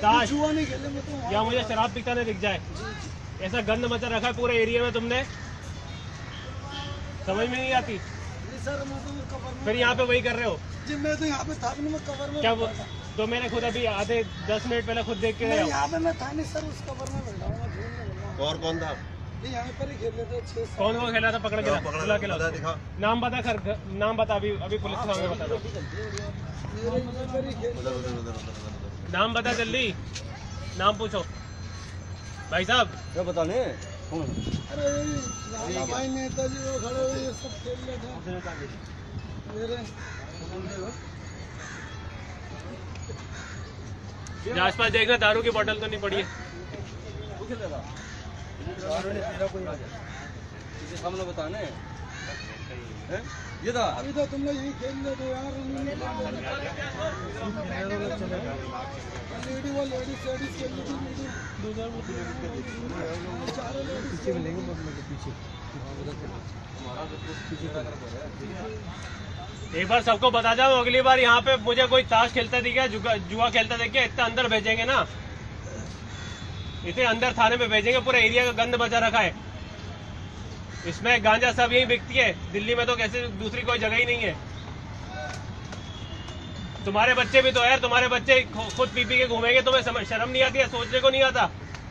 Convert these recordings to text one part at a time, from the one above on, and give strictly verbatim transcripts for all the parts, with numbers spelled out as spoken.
ताश या मुझे शराब पीता नहीं दिख जाए, ऐसा गंद मचा रखा है पूरे एरिया में तुमने, समझ में नहीं आती। सर मैं तो कवर में फिर यहाँ पे वही कर रहे हो जी, मैं तो यहाँ पे था नहीं, मैं कवर में क्या? वो तो मैंने खुद अभी आधे दस मिनट पहले खुद देख के गया। यहाँ पे मैं था नहीं सर, उस कवर में बैठा हूँ। और कौन था? यहाँ पर ही खेल लेते छह सात। कौन कौन खेला था? पकड़ के ला, बुला के ला। दिखा नाम बता, खर नाम बता, अभी अभी पुलिस के सामने बता दो। मेरे यहाँ पर ही खेल उधर उधर उधर उधर नाम बता जल्दी, नाम पूछो भाई साहब। क्या बताने? अरे राजा भाई नेताजी वो खड़े हुए, ये सब खेल लेते हैं मेरे। आसपास देखना, दारू की बोतल तो नहीं पड़ी है। सामने बताने ये था। अभी तो तुम लोग यही खेल लेते यार। लेडी वो लेडीज लेडीज खेल लेती, पीछे मिलेंगे पीछे। एक बार सबको बता जाओ, अगली बार यहाँ पे मुझे कोई ताश खेलता दिखे, जुआ खेलता दिखे, इतना अंदर भेजेंगे ना, इतने अंदर थाने में भेजेंगे, पूरे एरिया का गंद बचा रखा है। इसमें गांजा सब यही बिकती है, दिल्ली में तो कैसे दूसरी कोई जगह ही नहीं है। तुम्हारे बच्चे भी तो यार, तुम्हारे बच्चे खुद पी पी के घूमेंगे, तुम्हें समझ शर्म नहीं आती है? सोचने को नहीं आता?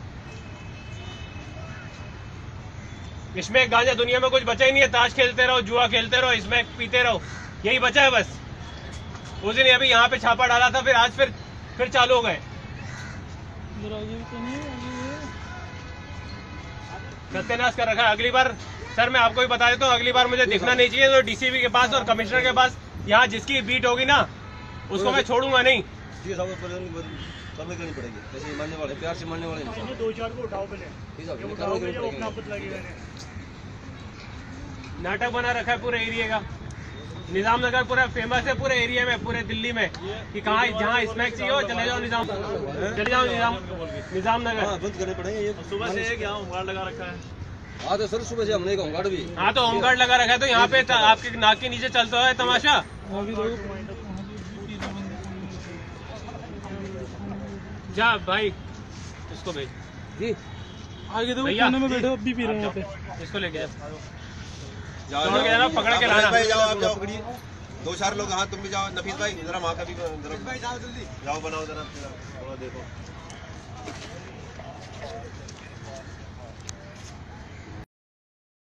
इसमें गांजा दुनिया में कुछ बचा ही नहीं है। ताश खेलते रहो, जुआ खेलते रहो, इसमें पीते रहो, यही बचा है बस। उस दिन अभी यहाँ पे छापा डाला था, फिर आज फिर फिर चालू हो गए। सत्यानाश कर रखा है। अगली बार सर मैं आपको भी बता देता हूँ, अगली बार मुझे दिखना नहीं चाहिए तो डीसीपी के पास और कमिश्नर के पास, यहाँ जिसकी बीट होगी ना उसको मैं छोड़ूंगा नहीं। करनी पड़ेगी, कैसे मानने वाले, प्यार से मानने वाले नहीं। दो चार को उठाओ पहले, नाटक बना रखा है पूरे एरिया का। निजाम नगर पूरा फेमस है पूरे एरिया में, पूरे दिल्ली में, कि कहाँ जहाँ स्नैक्स चाहिए हो चले जाओ निजाम, चले जाओ निजाम निजाम नगर। बंद करने पड़ेंगे ये सुबह से यहाँ होमगार्ड लगा रखा है। हाँ तो सर सुबह से हमने होमगार्ड भी, हाँ तो होमगार्ड लगा रखा है, तो यहाँ पे आपके नाक के नीचे चलता है तमाशा। जा भाई इसको भेज जी, आगे दो भैया में बैठो, अभी पी रहे हैं यहाँ पे। इसको लेके जाओ छोड़ के जाना, पकड़ के लाना। भाई जाओ, आप जाओ, पकड़िए दो चार लोग। हाँ तुम भी जाओ, नफीस भाई जरा वहाँ का भी जाओ, बनाओ जरा थोड़ा देखो।